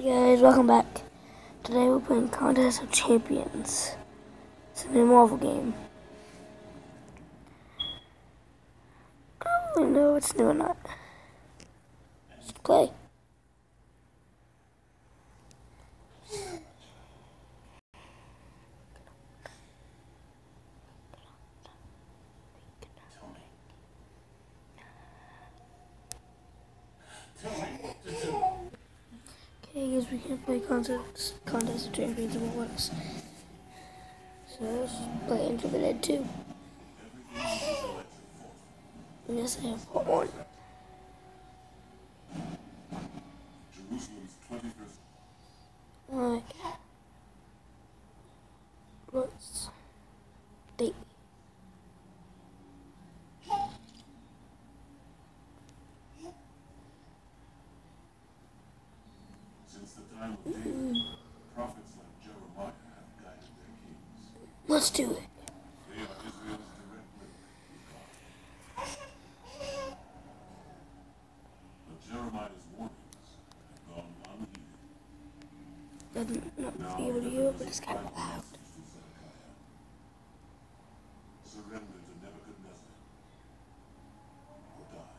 Hey guys, welcome back. Today we're playing Contest of Champions. It's a new Marvel game. I don't really know if it's new or not. Let's play. Okay, guys, we can play Contest of Champions and what else. So let's play Enter the Dead 2. Yes, I have part 1. Alright. Let's date. Since the time of David, prophets like Jeremiah have guided their kings. Let's do it. They are Israel's direct link with God. But Jeremiah's warnings have gone unheeded. Doesn't not be able to hear it, but it's kind of loud. Surrender to Nebuchadnezzar or die.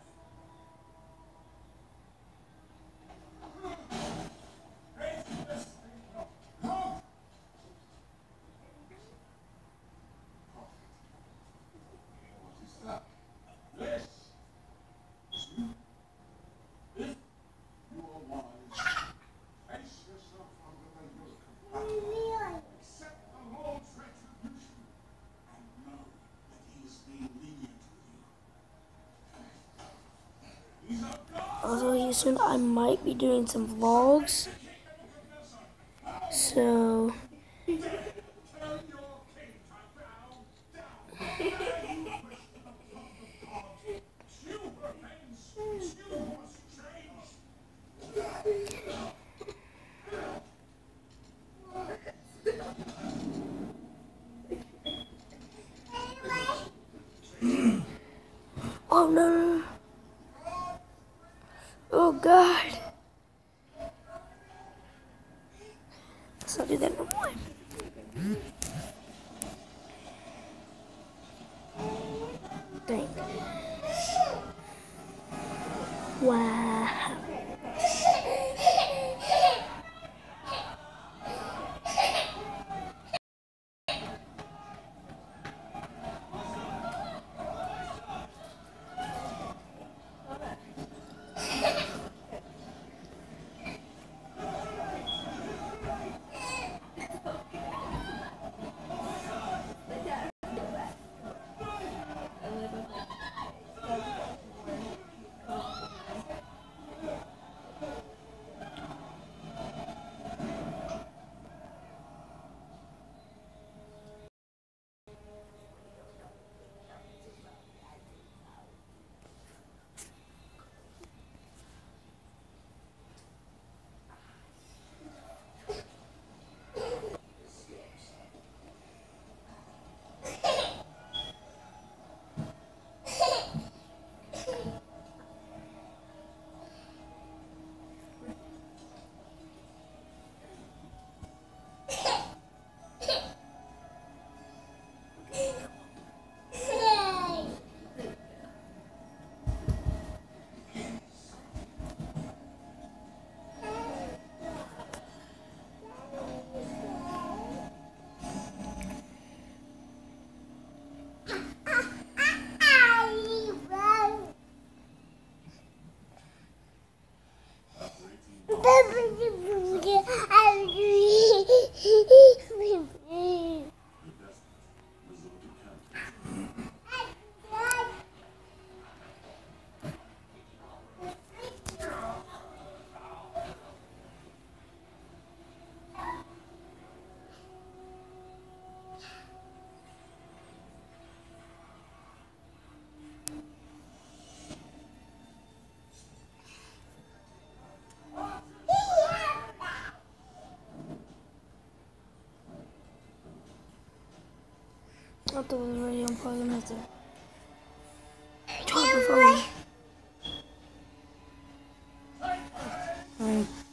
Also, Houston, I might be doing some vlogs. So oh no. Oh God. Let's not do that no more. Dang. Wow. I thought it was already unplugging nothing. Drop the phone. Alright.